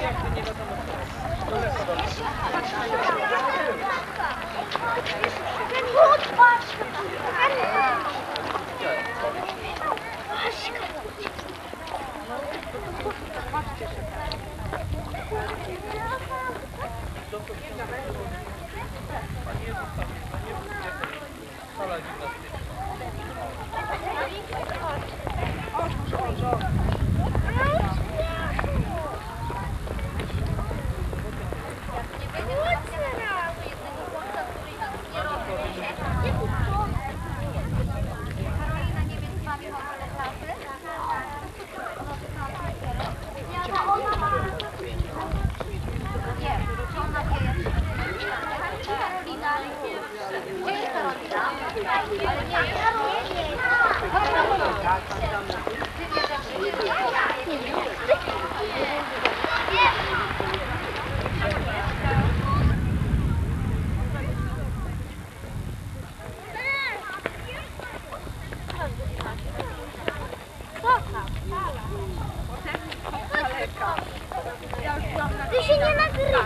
Ty się nie nagrywa.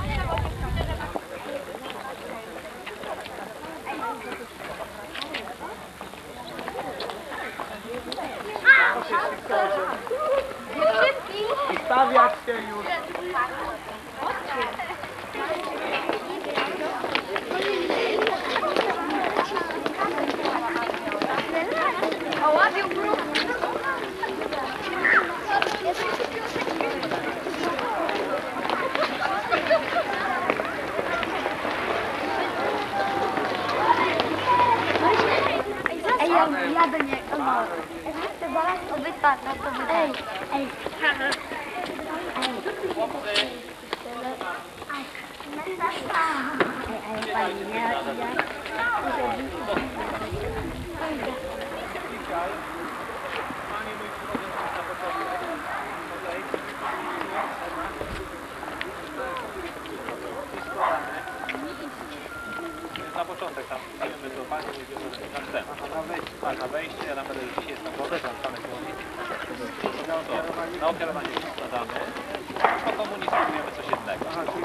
Stawiać się już. Ja do niego. Chcę balać, to wypadną, to wypadną. Ej. Ej, Na początek tam idziemy do pani, idziemy na wstęp. Na wejście, ja tam będę już dzisiaj na wodę, tam same kierownicy. Na okierowanie składamy, po komunii spróbujemy coś innego.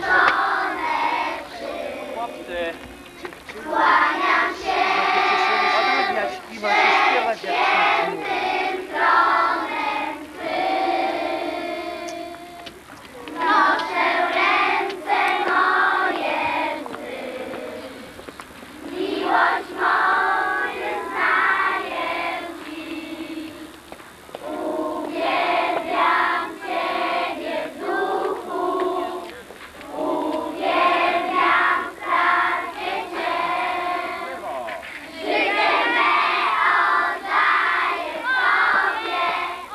Chłopcy, Kłaniam się, śpiewać jak tronem twym. Noszę ręce moje łzy, miłość moje znaję dziś. Uwielbiam Ciebie w duchu, uwielbiam w krasie Cię. Życie me oddaję Tobie,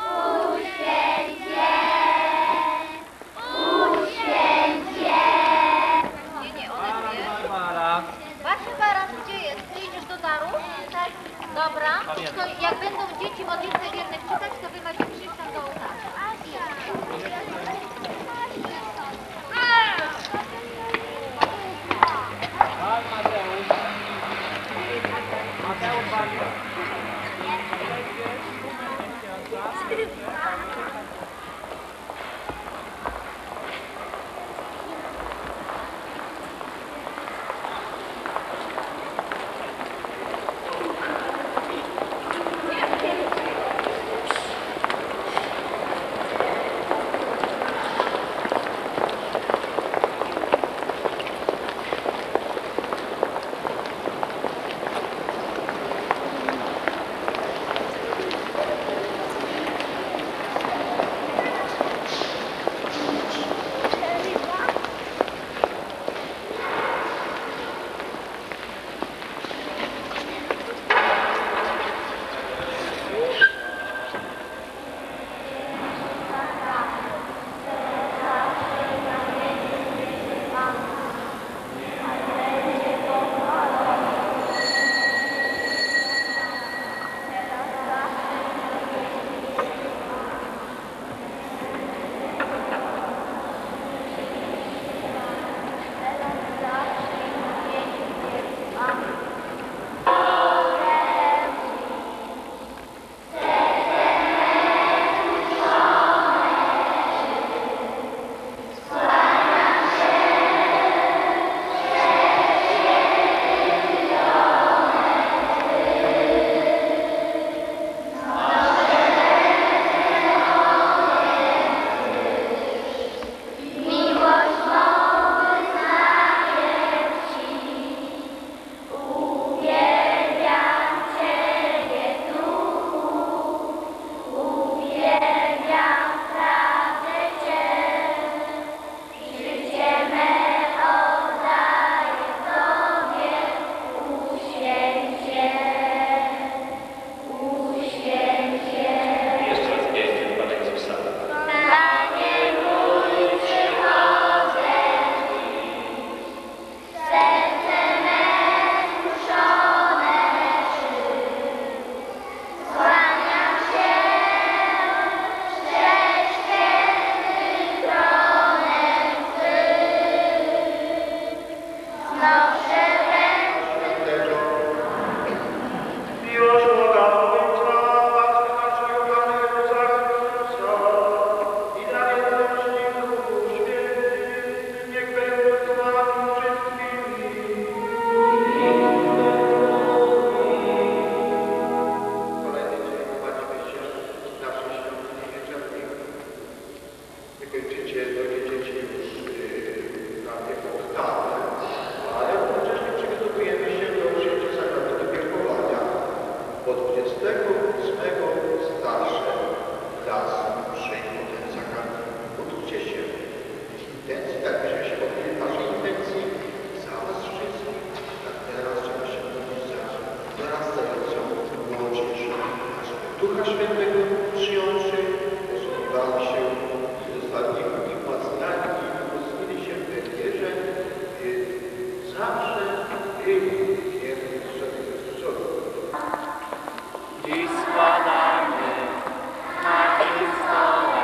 Wykończycie, dojdziecie już prawie oktawę, ale jednocześnie przygotowujemy się do przyjęcia sakramentu wielkowania. Od 28 starsze klasy przyjmą ten sakrament. Módlcie się w intencji, tak byśmy się modlili w naszej intencji za was wszystkich. Tak teraz trzeba się modlić za dorastającą młodzież. Ducha Świętego przyjąwszy, posługiwali się i zostali umacniani i umocnili się w tej wierze, zawsze byli wierni Chrystusowi. Dziś składamy na tym stole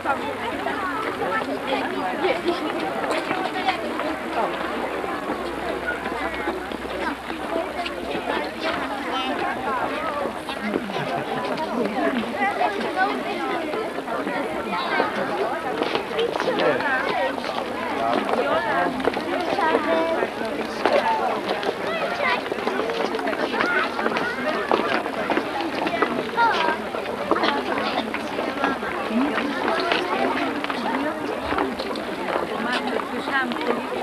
Słyszałam,